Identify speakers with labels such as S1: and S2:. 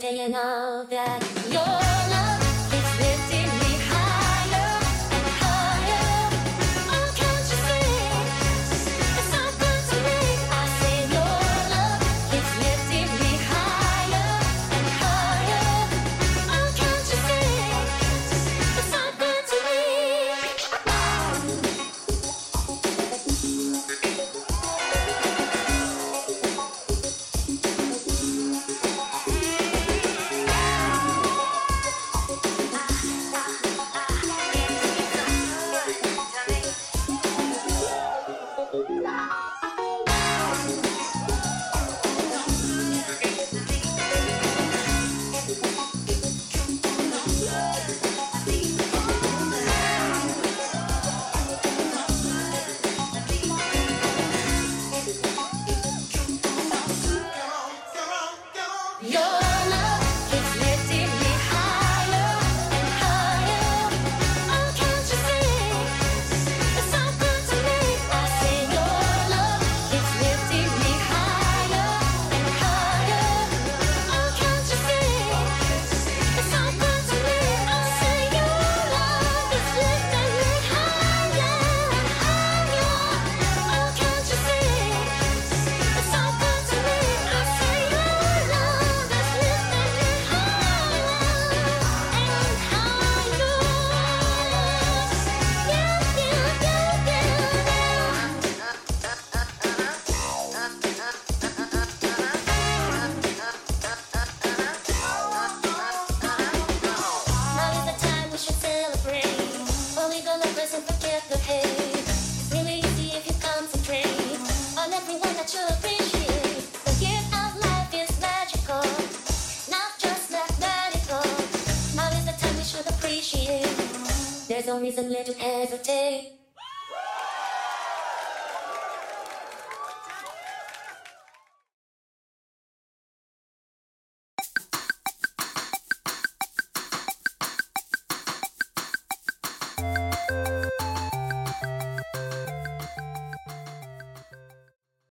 S1: say you know that your love is lifting me higher and higher. Oh, can't you see? It's so good to me. I say your love is lifting me higher and higher. Oh, can't you see? It's so good to me. Your love is lifting me higher and higher. Oh, can't you see? It's so good to me. I say your love is lifting me higher and higher. Oh, can't you see? It's so good to me. I say your love is lifting me higher and higher. Oh, can't you see? It's so good to me. I say your love is lifting me higher and higher. Now is the time we should celebrate. Only the lovers and forget the hate. It's really easy if you concentrate on everyone that you appreciate. The gift of life is magical, not just mathematical. Now is the time we should appreciate. There's no reason to hesitate.